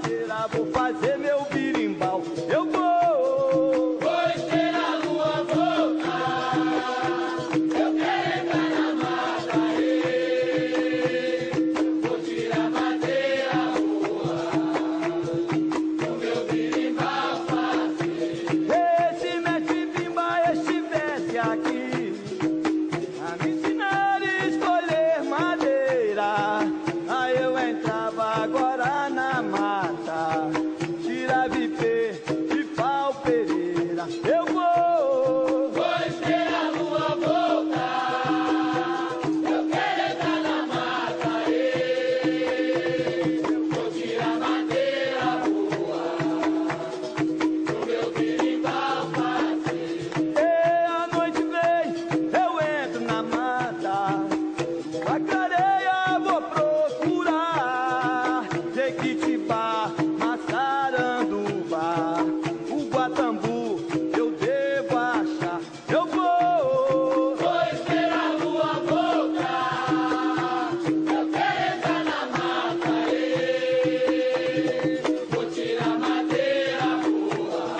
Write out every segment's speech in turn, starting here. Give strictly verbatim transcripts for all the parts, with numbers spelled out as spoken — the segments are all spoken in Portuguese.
madeira, vou fazer meu birimbau. Eu vou, vou esperar a lua voltar. Eu quero entrar na mata, ei. Vou tirar madeira boa, o meu birimbau fazer. Esse mestre bimba estivesse aqui a me ensinar a escolher madeira, aí eu entrava agora na mata, tira vipê de pau pereira. Eu vou, vou esperar a lua voltar. Eu quero entrar na mata, ei. Vou tirar madeira boa, o meu birimbau fazer. e a noite vem, eu entro na mata, a clareia vou procurar, Jequitibá, Massaranduba, o Guatambu eu devo achar. Eu vou, Vou esperar a lua voltar. Eu quero entrar na mata, ei. Vou tirar madeira boa,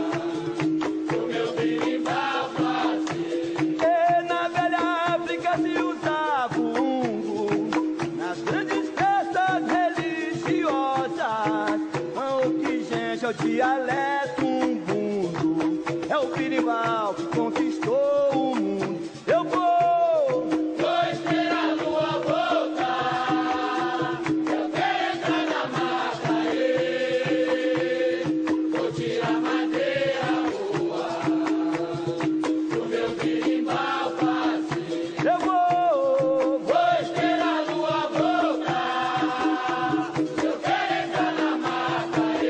o meu birimbau fazer. e na velha África se usava o ungo, nas grandes festas religiosas. O que gente é o dialeto umbundo, é o birimbau que conquistou o mundo. Eu vou, Vou esperar a lua voltar. Eu quero entrar na mata, ei. Vou tirar madeira boa, o meu birimbau fazer. eu vou, Vou esperar a lua voltar. Eu quero entrar na mata,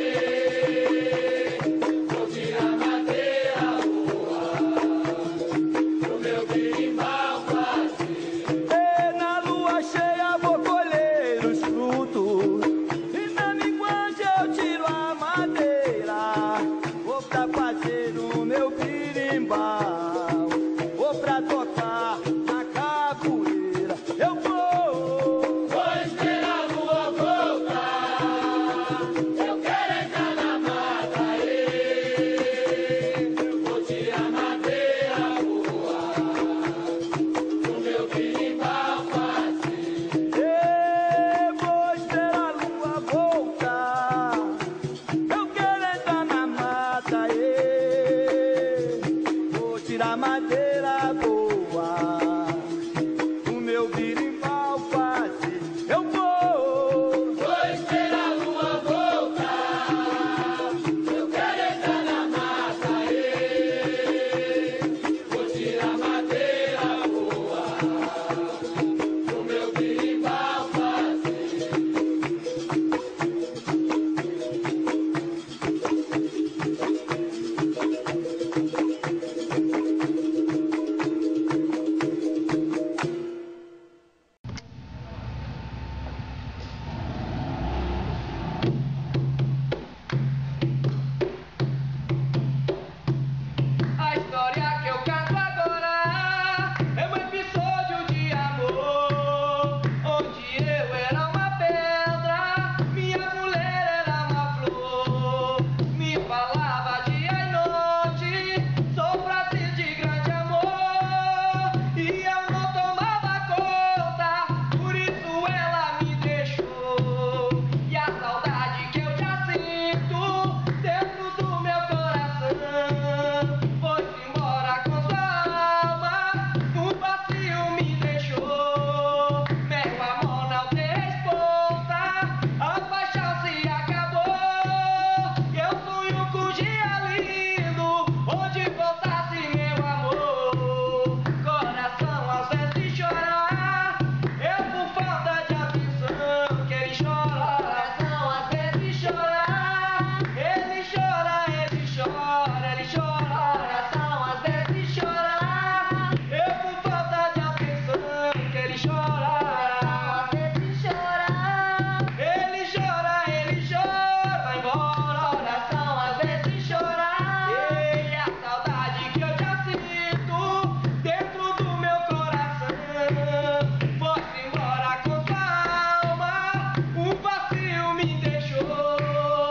ei. Vou tirar madeira boa, o meu birimbau fazer. e na lua cheia vou colher os frutos, e na minguante eu tiro a madeira. Vou pra fazer o meu birimbau, vou pra tocar na capoeira. Eu vou, Vou esperar a lua voltar. Eu quero entrar na mata, ei. Vou tirar madeira boa, o meu birimbau fazer. e vou esperar a lua voltar. Eu quero entrar na mata, e vou tirar madeira boa, o meu birimbau fazer. Eu vou, Vou esperar a lua voltar. Eu quero entrar na mata, ei. Vou tirar madeira boa, o meu birimbau fazer. A história que eu canto agora é um episódio de amor, onde eu era uma pedra, minha mulher era uma flor. Me falava dia e noite, sou frases de grande amor, e eu não tomava conta, por isso ela me deixou. E a saudade que eu já sinto dentro do meu coração foi-se embora com sua alma, um vazio me deixou. Meu amor não tem resposta, a paixão se acabou. Eu sonho com um dia lindo, onde voltasse meu amor. Coração às vezes chora, eu por falta de atenção que ele chora. Coração às vezes chora, ele chora, ele chora, ele chora. Coração às vezes chora, eu por falta de atenção que ele chora. Coração às vezes chora, ele chora, ele chora, vai embora. Coração às vezes chora, e a saudade que eu já sinto dentro do meu coração foi-se embora com sua alma, um vazio me deixou.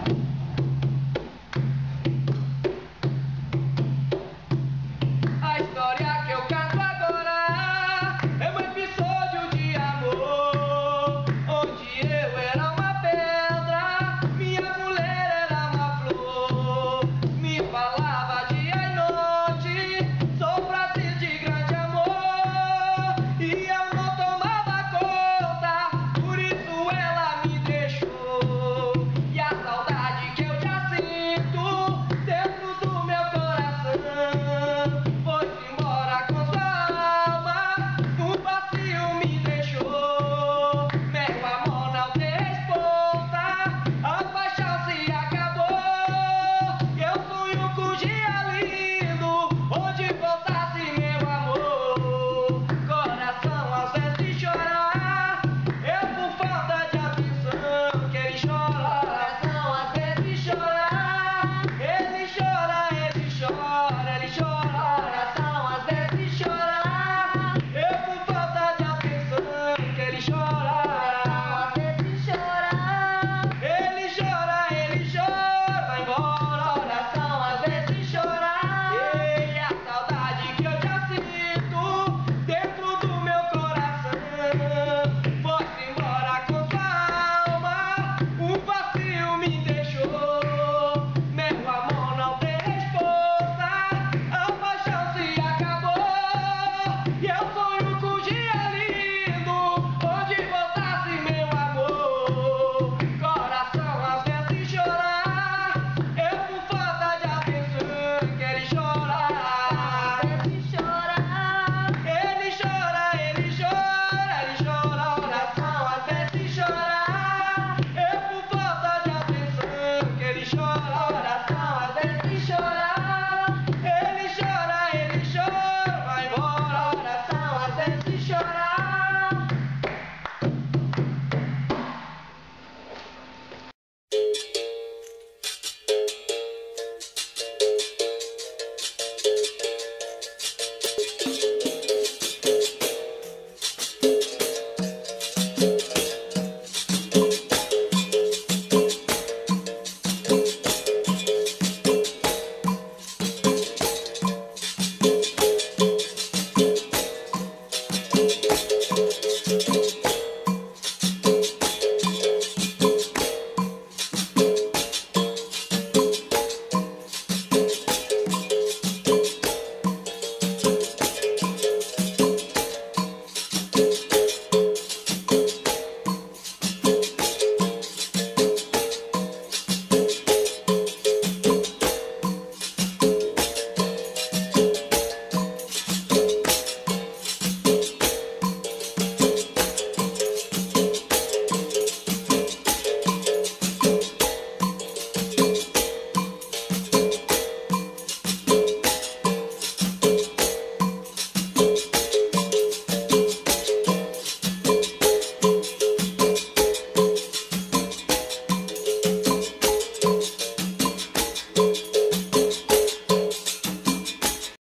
Tchau.